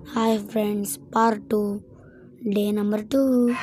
Hi friends, part 2, day number 2.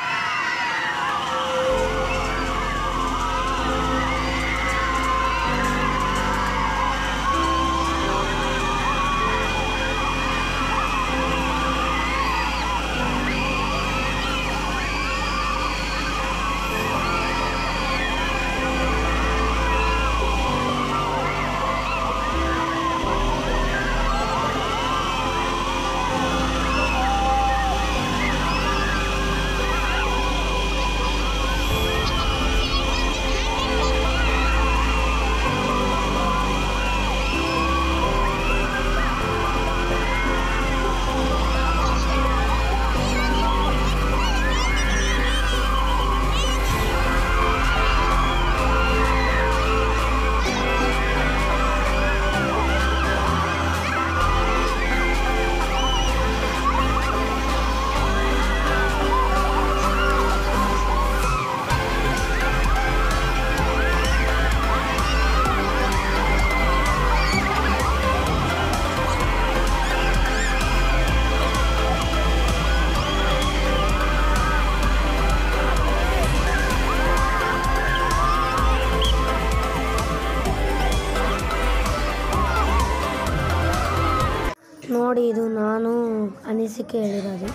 ನೋಡಿ, ಇದು ನಾನು ಅನಿಸಿಕೆ ಹೇಳಿರೋದು.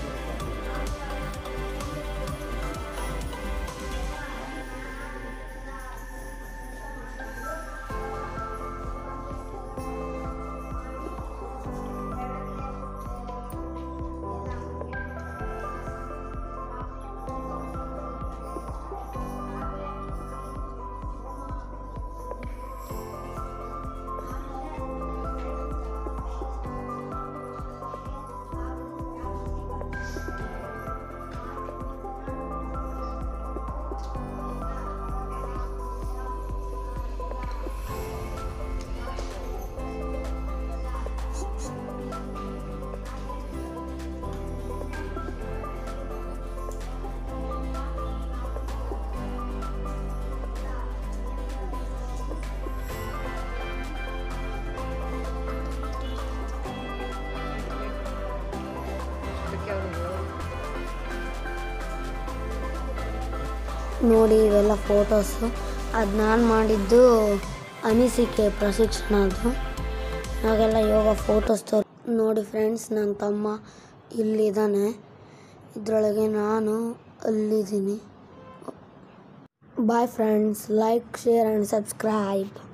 ನೋಡಿ, ಇವೆಲ್ಲ ಫೋಟೋಸು. ಅದು ನಾನು ಮಾಡಿದ್ದು ಅನಿಸಿಕೆ ಪ್ರಶಿಕ್ಷಣ. ಅದು ಹಾಗೆಲ್ಲ ಯೋಗ ಫೋಟೋಸ್ ನೋಡಿ ಫ್ರೆಂಡ್ಸ್, ನನ್ನ ತಮ್ಮ ಇಲ್ಲಿದ್ದಾನೆ, ಇದರೊಳಗೆ ನಾನು ಅಲ್ಲಿದ್ದೀನಿ. Bye friends, like, share and subscribe.